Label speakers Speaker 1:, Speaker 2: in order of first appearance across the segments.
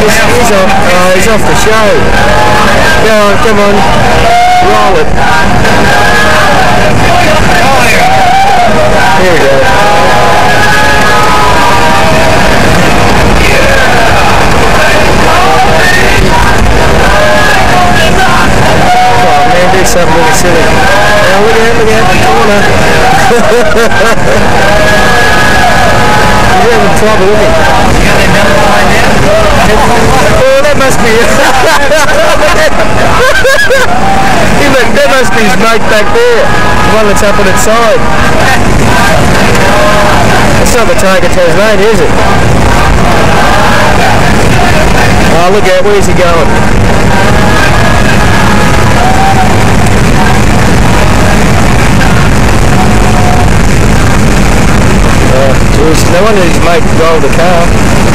Speaker 1: He's off the show. Go on, come on. Roll it. Here we go. Oh man, do something really silly. Now look at the corner. You're having trouble, isn't he? Oh, that must be it. That must be his mate back there. The one that's up on its side. It's not the Tiger Tasmania, is it? Oh, look at it. Where's he going? Oh, geez. No wonder his mate rolled the car.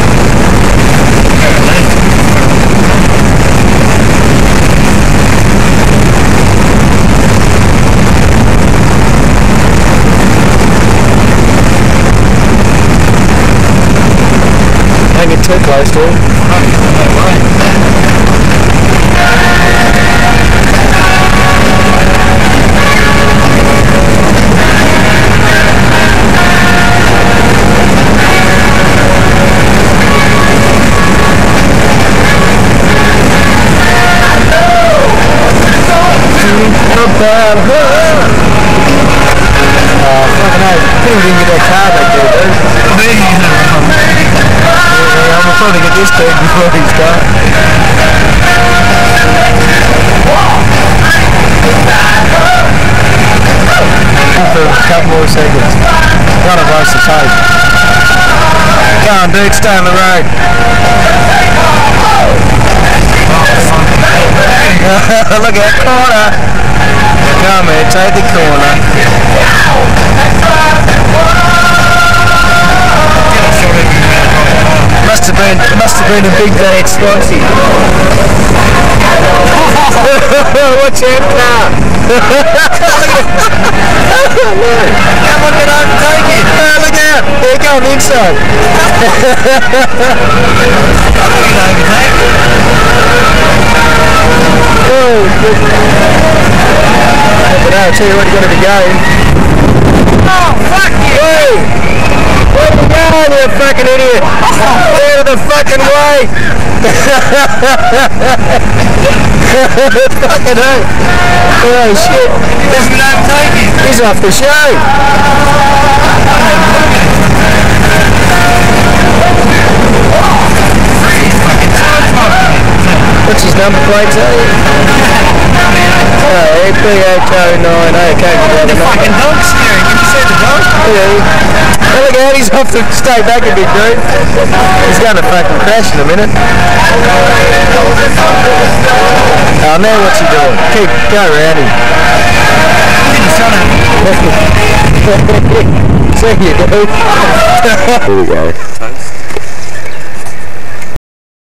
Speaker 1: Don't get too close to him. About her. Oh, fucking hell. Couldn't even get that car back there, dude. Yeah, I'm trying to get this dude before he's done. For a couple more seconds. Gotta race the tape. Come on, dude, stay on the road. Look at that corner. Come here, take the corner. Must have been a big day at Spicy. Watch out, car. Come on, get overtake it. Look out. They're going inside. But I'll tell you what, you're going to be going. Oh, fuck you! Hey! Where are you going, you fucking idiot? Out of the fucking way! Fucking hell! Oh shit! He's off the show! What's his number plate, B809, okay.
Speaker 2: The fucking dog steering, can you see the dog?
Speaker 1: Yeah. Oh, look out, he's off to stay back a bit, dude. He's going to fucking crash in a minute. Oh, now what's he doing? Go around him. See you, dude. Here we go.